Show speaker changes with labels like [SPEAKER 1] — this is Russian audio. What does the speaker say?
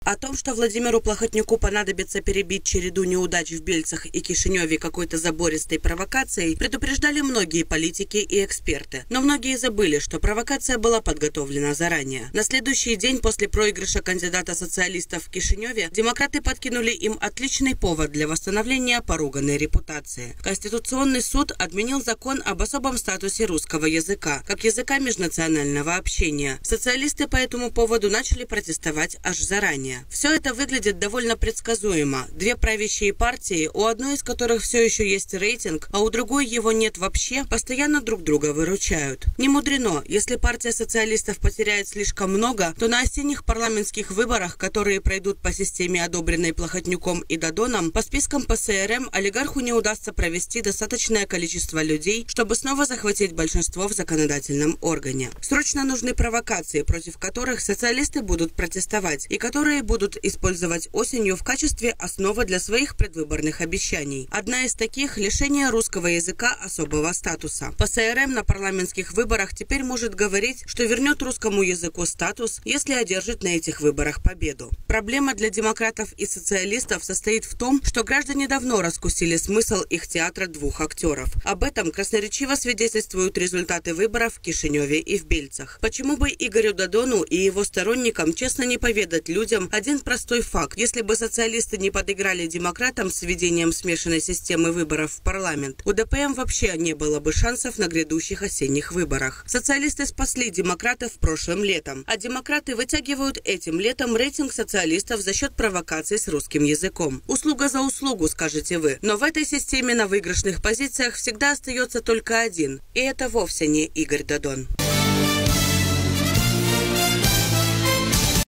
[SPEAKER 1] О том, что Владимиру Плохотнюку понадобится перебить череду неудач в Бельцах и Кишиневе какой-то забористой провокацией, предупреждали многие политики и эксперты. Но многие забыли, что провокация была подготовлена заранее. На следующий день после проигрыша кандидата социалистов в Кишиневе демократы подкинули им отличный повод для восстановления поруганной репутации. Конституционный суд отменил закон об особом статусе русского языка, как языка межнационального общения. Социалисты по этому поводу начали протестовать аж заранее. Все это выглядит довольно предсказуемо. Две правящие партии, у одной из которых все еще есть рейтинг, а у другой его нет вообще, постоянно друг друга выручают. Не мудрено, если партия социалистов потеряет слишком много, то на осенних парламентских выборах, которые пройдут по системе, одобренной Плохотнюком и Додоном, по спискам ПСРМ олигарху не удастся провести достаточное количество людей, чтобы снова захватить большинство в законодательном органе. Срочно нужны провокации, против которых социалисты будут протестовать и которые будут использовать осенью в качестве основы для своих предвыборных обещаний. Одна из таких – лишение русского языка особого статуса. ПСРМ на парламентских выборах теперь может говорить, что вернет русскому языку статус, если одержит на этих выборах победу. Проблема для демократов и социалистов состоит в том, что граждане давно раскусили смысл их театра двух актеров. Об этом красноречиво свидетельствуют результаты выборов в Кишиневе и в Бельцах. Почему бы Игорю Додону и его сторонникам честно не поведать людям один простой факт? Если бы социалисты не подыграли демократам с введением смешанной системы выборов в парламент, у ДПМ вообще не было бы шансов на грядущих осенних выборах. Социалисты спасли демократов прошлым летом, а демократы вытягивают этим летом рейтинг социалистов за счет провокаций с русским языком. Услуга за услугу, скажете вы. Но в этой системе на выигрышных позициях всегда остается только один. И это вовсе не Игорь Додон.